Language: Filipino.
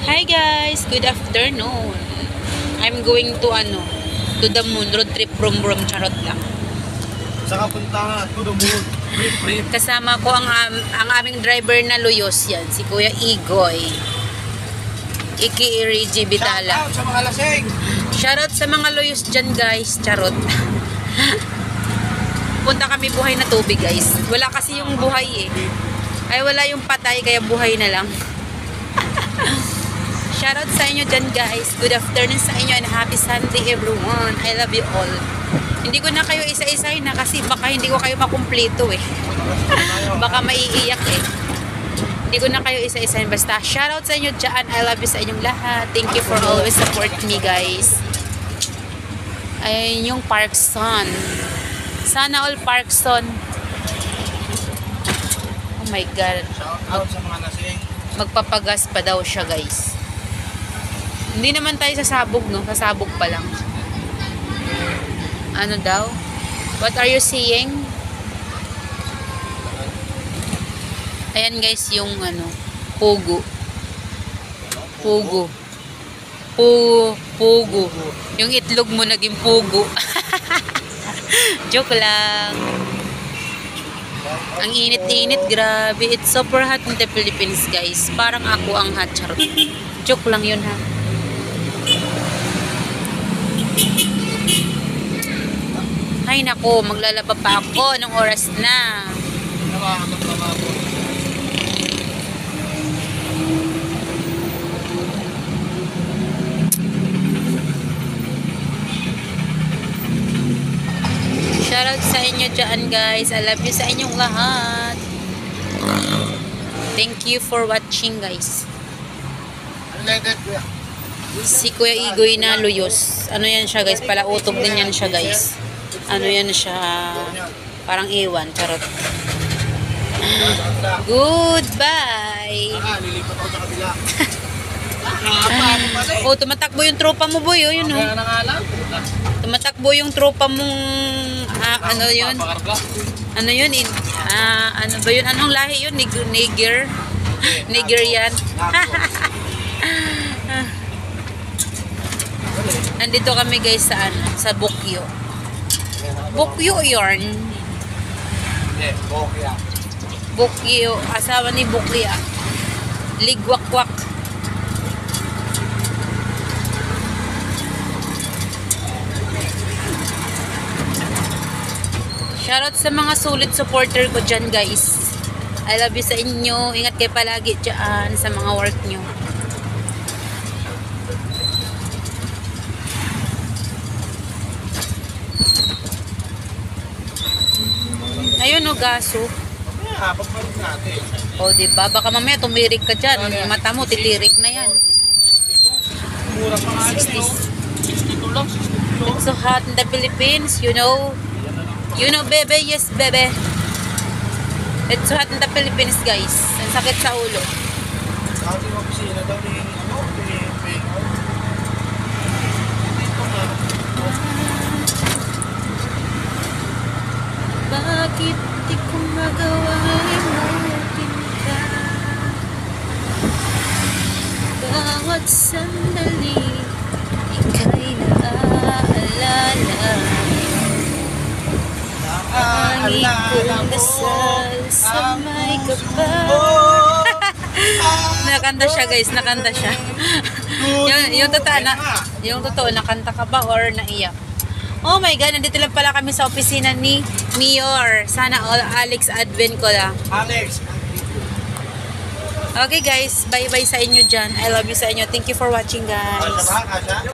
Hi guys, good afternoon. I'm going to to the moon, road trip from charot lang. Saka punta to the moon. Kasama ko ang aming driver na luyos yan, si Kuya Igoy. Iki Reggie Bitala. Shout out sa mga lasing. Shoutout sa mga luyos dyan guys, charot. Punta kami buhay na tubig guys. Wala kasi yung buhay eh. Ay wala yung patay kaya buhay na lang. Shoutout sa inyo dyan guys. Good afternoon sa inyo and happy Sunday everyone. I love you all. Hindi ko na kayo isa-isahin na kasi baka hindi ko kayo makumpleto eh. Baka maiiyak eh. Hindi ko na kayo isa-isahin. Basta shoutout sa inyo dyan. I love you sa inyong lahat. Thank you for always support me guys. Ayun yung Parkson. Sana all Parkson. Oh my God. Shout out sa mga lasing. Magpapagas pa daw siya guys. Hindi naman tayo sasabog no. Sasabog pa lang. Ano daw? What are you seeing? Ayan guys yung pugo. Pugo. Pugo. Yung itlog mo naging pugo. Joke lang. Ang init-init, grabe. It's super hot in the Philippines, guys. Parang ako ang hot, charot. Joke lang yun, ha. Ay, nako. Maglalaba pa ako ng oras na. Shoutout sa inyo dyan guys. I love you sa inyong lahat. Thank you for watching guys. Si Kuya Igoy na luyos. Ano yan siya guys? Palautog din yan siya guys. Ano yan siya? Parang iwan. Charot. Goodbye. Oh, tumatakbo yung tropa mo boy. Oh, yun oh. Tumatakbo yung tropa mong ano yun? Ano yun? Ano ba yun? Anong lahi yun? Niger? Nigerian? Nandito kami guys sa sa Bukyo. Bukyo yarn. Bukyo. Asawa ni Bukya. Ligwakwak. Shoutout sa mga solid supporter ko dyan guys. I love you sa inyo. Ingat kayo palagi dyan sa mga work nyo. Ayun o, gaso. O diba, baka mamaya tumirik ka dyan. Yung mata mo, titirik na yan. 62 lang, 62. It's so hot in the Philippines, you know. You know, bebe, yes, bebe. It's so hot in the Philippines, guys. Ang sakit sa ulo. Sa ating opisina daw ni Bakit di ko magawa imutin ka? Bawat sandali ika'y naaalala. Ang ikong dasal sa may kapal. Nakanta siya guys, nakanta siya. yung totoo, nakanta ka ba or naiyak? Oh my God, nandito lang pala kami sa opisina ni Mayor. Sana all Alex Advent ko lang. Alex. Okay guys, bye bye sa inyo dyan. I love you sa inyo. Thank you for watching guys.